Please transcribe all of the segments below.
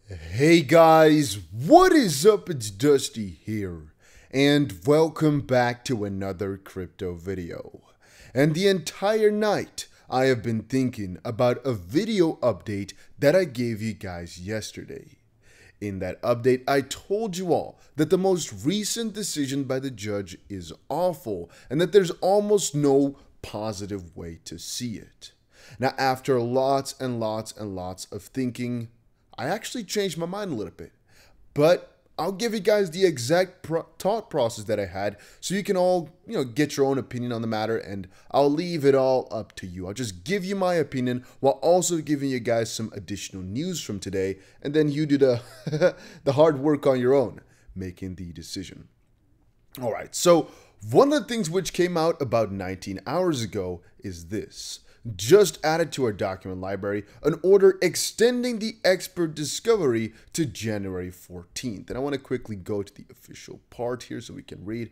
Hey guys, what is up? It's Dusty here, and welcome back to another crypto video. And the entire night, I have been thinking about a video update that I gave you guys yesterday. In that update, I told you all that the most recent decision by the judge is awful, and that there's almost no positive way to see it. Now, after lots and lots and lots of thinking, I actually changed my mind a little bit, but I'll give you guys the exact thought process that I had so you can all, get your own opinion on the matter, and I'll leave it all up to you. I'll just give you my opinion while also giving you guys some additional news from today, and then you do the, the hard work on your own, making the decision. All right, so one of the things which came out about 19 hours ago is this. Just added to our document library an order extending the expert discovery to January 14th. And I want to quickly go to the official part here so we can read.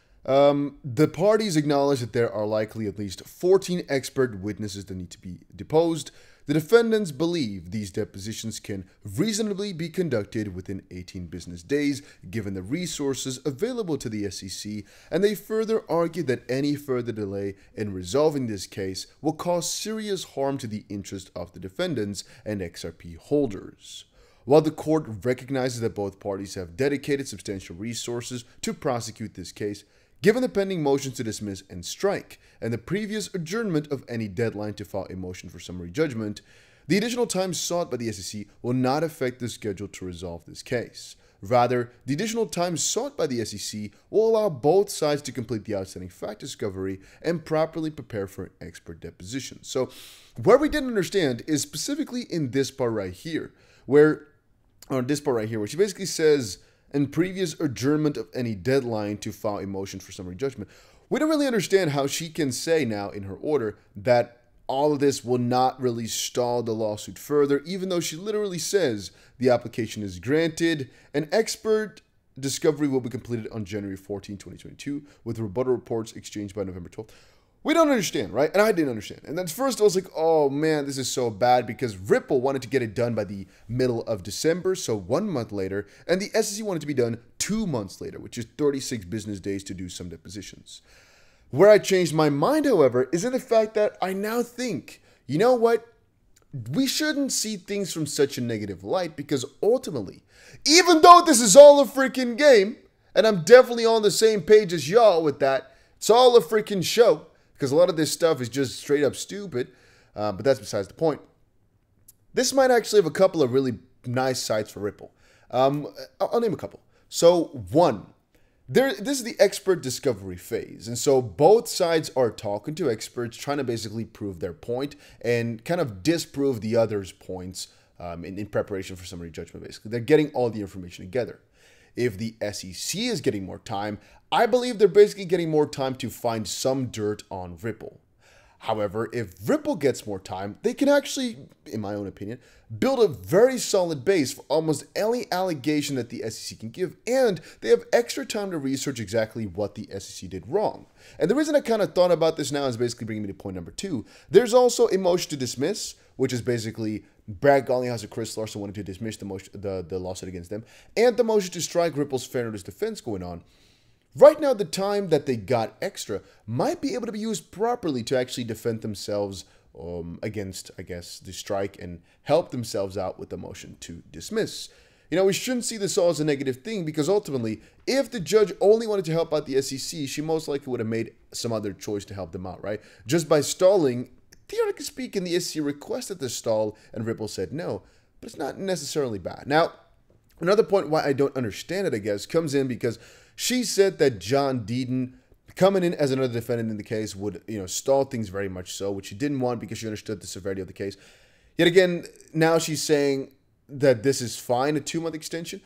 The parties acknowledge that there are likely at least 14 expert witnesses that need to be deposed. The defendants believe these depositions can reasonably be conducted within 18 business days, given the resources available to the SEC, and they further argue that any further delay in resolving this case will cause serious harm to the interest of the defendants and XRP holders. While the court recognizes that both parties have dedicated substantial resources to prosecute this case, given the pending motions to dismiss and strike, and the previous adjournment of any deadline to file a motion for summary judgment, the additional time sought by the SEC will not affect the schedule to resolve this case. Rather, the additional time sought by the SEC will allow both sides to complete the outstanding fact discovery and properly prepare for an expert deposition. So, where we didn't understand is specifically in this part right here, where she basically says, and previous adjournment of any deadline to file a motion for summary judgment. We don't really understand how she can say now in her order that all of this will not really stall the lawsuit further, even though she literally says the application is granted. An expert discovery will be completed on January 14, 2022, with rebuttal reports exchanged by November 12th. We don't understand, right? And I didn't understand. And then first I was like, oh man, this is so bad, because Ripple wanted to get it done by the middle of December, so 1 month later, and the SEC wanted to be done 2 months later, which is 36 business days to do some depositions. Where I changed my mind, however, is in the fact that I now think, you know what? We shouldn't see things from such a negative light, because ultimately, even though this is all a freaking game, and I'm definitely on the same page as y'all with that, it's all a freaking show, because a lot of this stuff is just straight up stupid, but that's besides the point. This might actually have a couple of really nice sides for Ripple. I'll name a couple. So one, this is the expert discovery phase. And so both sides are talking to experts, trying to basically prove their point and kind of disprove the other's points in preparation for summary judgment, basically. They're getting all the information together. If the SEC is getting more time, I believe they're basically getting more time to find some dirt on Ripple. However, if Ripple gets more time, they can actually, in my own opinion, build a very solid base for almost any allegation that the SEC can give, and they have extra time to research exactly what the SEC did wrong. And the reason I kind of thought about this now is basically bringing me to point number 2. There's also a motion to dismiss, which is basically Brad Garlinghouse and Chris Larson wanted to dismiss the lawsuit against them, and the motion to strike Ripple's fair notice defense going on. Right now, the time that they got extra might be able to be used properly to actually defend themselves against, I guess, the strike and help themselves out with the motion to dismiss. We shouldn't see this all as a negative thing, because ultimately, if the judge only wanted to help out the SEC, she most likely would have made some other choice to help them out, right? Just by stalling, theoretically speaking, the SEC requested the stall and Ripple said no, but it's not necessarily bad. Now, another point why I don't understand it, I guess, comes in because she said that John Deedon, coming in as another defendant in the case, would stall things very much so, which she didn't want because she understood the severity of the case. Yet again, now she's saying that this is fine, a 2-month extension.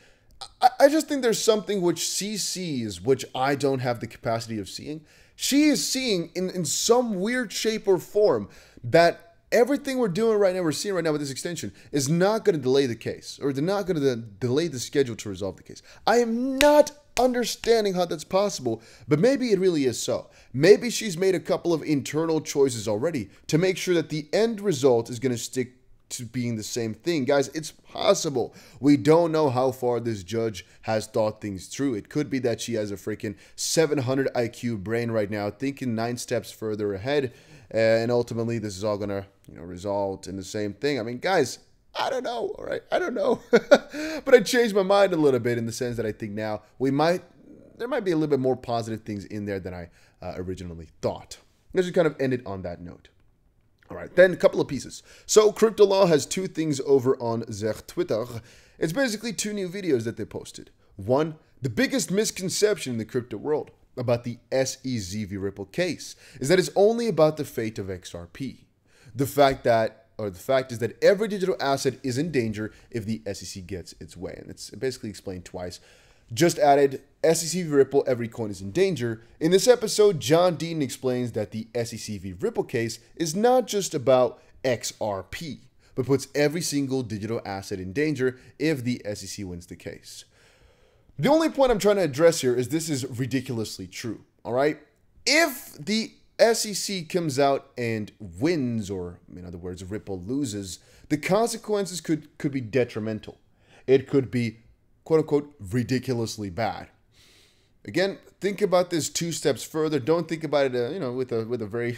I just think there's something which she sees, which I don't have the capacity of seeing. She is seeing in some weird shape or form that everything we're doing right now, we're seeing right now with this extension, is not going to delay the case, or they're not going to delay the schedule to resolve the case. I am not understanding how that's possible, but maybe it really is so. Maybe she's made a couple of internal choices already to make sure that the end result is going to stick to being the same thing. Guys, it's possible. We don't know how far this judge has thought things through. It could be that she has a freaking 700 IQ brain right now, thinking 9 steps further ahead, and ultimately this is all gonna, result in the same thing. I mean, guys, I don't know, all right? I don't know. But I changed my mind a little bit in the sense that I think now there might be a little bit more positive things in there than I originally thought. Let's just kind of end it on that note. All right, then a couple of pieces. So Crypto Law has 2 things over on their Twitter. It's basically 2 new videos that they posted. One, the biggest misconception in the crypto world about the SEZV Ripple case is that it's only about the fate of XRP. The fact is that every digital asset is in danger if the SEC gets its way. And it's basically explained twice. Just added, SECV Ripple, every coin is in danger. In this episode, John Dean explains that the SECV Ripple case is not just about XRP, but puts every single digital asset in danger if the SEC wins the case. The only point I'm trying to address here is this is ridiculously true, all right? If the SEC comes out and wins, or in other words, Ripple loses, the consequences could be detrimental. It could be quote-unquote ridiculously bad. Again, think about this 2 steps further. Don't think about it, with a very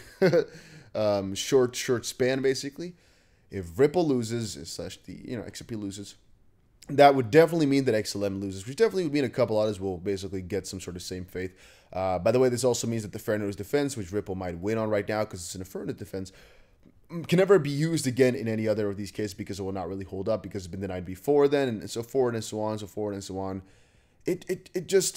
short span. Basically, if Ripple loses, / the XRP loses, that would definitely mean that XLM loses, which definitely would mean a couple others will basically get some sort of same fate. By the way, this also means that the fair notice defense, which Ripple might win on right now because it's an affirmative defense, can never be used again in any other of these cases because it will not really hold up because it's been denied before then, and so forth and so on, so forth and so on. It just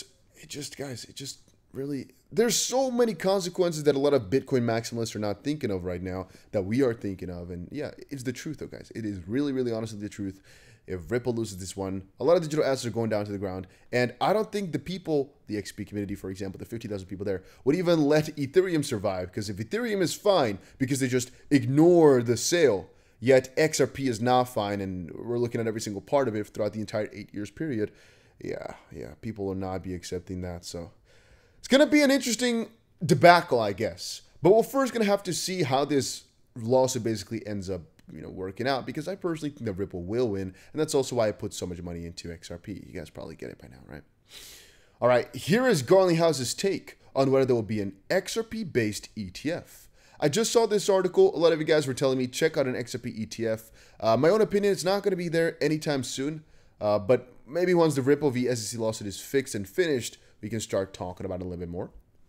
really, there's so many consequences that a lot of Bitcoin maximalists are not thinking of right now that we are thinking of. And yeah, it's the truth though, guys. It is really, really honestly the truth. If Ripple loses this one, a lot of digital assets are going down to the ground. And I don't think the people, the XP community, for example, the 50,000 people there, would even let Ethereum survive. Because if Ethereum is fine because they just ignore the sale, yet XRP is not fine, and we're looking at every single part of it throughout the entire 8 years period, yeah, people will not be accepting that. So it's going to be an interesting debacle, I guess. But we're first going to have to see how this lawsuit basically ends up working out, because I personally think that Ripple will win, and that's also why I put so much money into XRP. You guys probably get it by now, right? All right, here is Garlinghouse's take on whether there will be an XRP-based ETF. I just saw this article. A lot of you guys were telling me check out an XRP ETF. My own opinion, it's not going to be there anytime soon, but maybe once the Ripple v SEC lawsuit is fixed and finished, we can start talking about it a little bit more.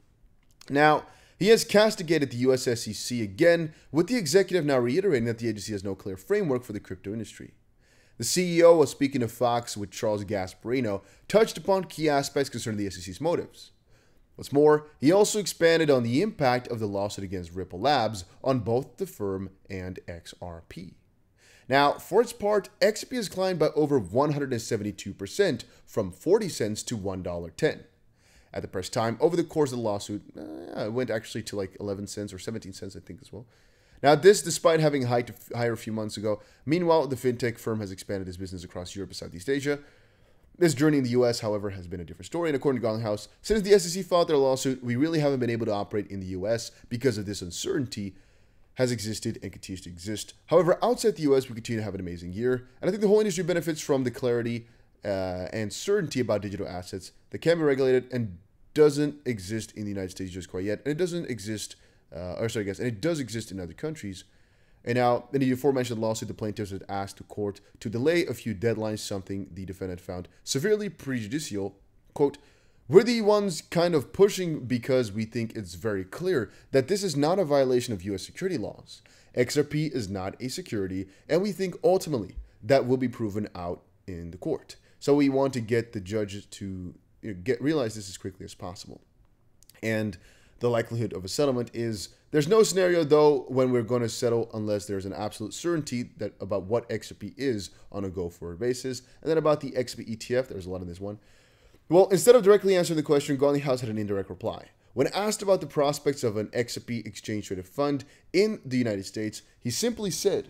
Now, he has castigated the US SEC again, with the executive now reiterating that the agency has no clear framework for the crypto industry. The CEO, while speaking to Fox with Charles Gasparino, touched upon key aspects concerning the SEC's motives. What's more, he also expanded on the impact of the lawsuit against Ripple Labs on both the firm and XRP. Now, for its part, XRP has climbed by over 172%, from 40 cents to $1.10. At the press time, over the course of the lawsuit, it went actually to like 11 cents or 17 cents, I think, as well. Now, this despite having higher a few months ago. Meanwhile, the fintech firm has expanded its business across Europe and Southeast Asia. This journey in the US, however, has been a different story. And according to Garlinghouse, since the SEC filed their lawsuit, we really haven't been able to operate in the US because of this uncertainty has existed and continues to exist. However, outside the US, we continue to have an amazing year. And I think the whole industry benefits from the clarity and certainty about digital assets that can be regulated and doesn't exist in the United States just quite yet. And it doesn't exist, and it does exist in other countries. And now, in the aforementioned lawsuit, the plaintiffs had asked the court to delay a few deadlines, something the defendant found severely prejudicial. Quote, "We're the ones kind of pushing because we think it's very clear that this is not a violation of U.S. security laws. XRP is not a security, and we think ultimately that will be proven out in the court. So we want to get the judges to realize this as quickly as possible. And the likelihood of a settlement is, there's no scenario though when we're going to settle unless there's an absolute certainty that about what XRP is on a go-forward basis." And then about the XRP ETF, there's a lot in this one. Well, instead of directly answering the question, Garlinghouse had an indirect reply. When asked about the prospects of an XRP exchange-traded fund in the United States, he simply said,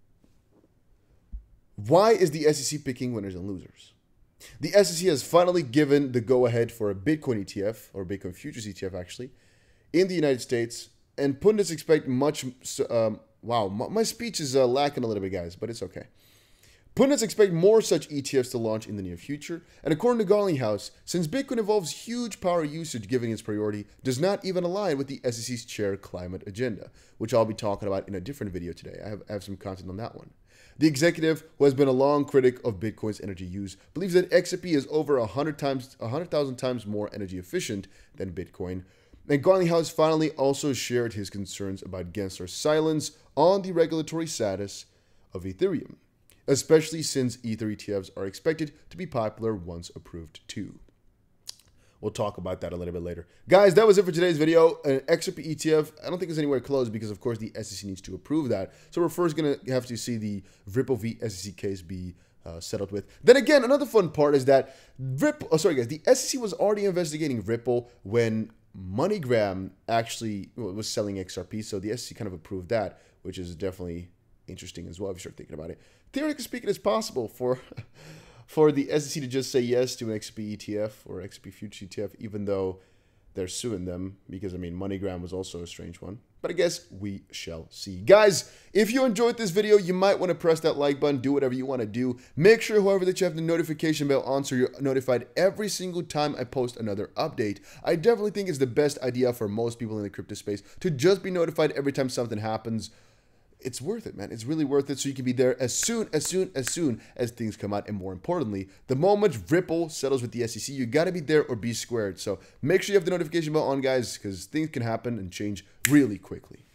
"Why is the SEC picking winners and losers? The SEC has finally given the go-ahead for a Bitcoin ETF, or Bitcoin futures ETF actually, in the United States, and pundits expect much wow, my speech is lacking a little bit, guys, but it's okay. Pundits expect more such ETFs to launch in the near future, and according to Garlinghouse, since Bitcoin involves huge power usage given its priority, does not even align with the SEC's shared climate agenda, which I'll be talking about in a different video today. I have some content on that one. The executive, who has been a long critic of Bitcoin's energy use, believes that Xrp is over 100,000 times more energy efficient than Bitcoin. And Garlinghouse finally also shared his concerns about Gensler's silence on the regulatory status of Ethereum, especially since Ether ETFs are expected to be popular once approved too. We'll talk about that a little bit later. Guys, that was it for today's video. An Xrp ETF, I don't think it's anywhere close because, of course, the SEC needs to approve that. So we're first going to have to see the Ripple v. SEC case be settled with. Then again, another fun part is that the SEC was already investigating Ripple when MoneyGram actually was selling XRP. So the SEC kind of approved that, which is definitely interesting as well if you start thinking about it. Theoretically speaking, it's possible for the SEC to just say yes to an XRP ETF or XRP Future ETF, even though they're suing them, because, I mean, MoneyGram was also a strange one. But I guess we shall see. Guys, if you enjoyed this video, you might want to press that like button, do whatever you want to do. Make sure, however, that you have the notification bell on so you're notified every single time I post another update. I definitely think it's the best idea for most people in the crypto space to just be notified every time something happens. It's worth it, man. It's really worth it, so you can be there as soon as things come out. And more importantly, the moment Ripple settles with the SEC, you got to be there or be squared. So make sure you have the notification bell on, guys, because things can happen and change really quickly.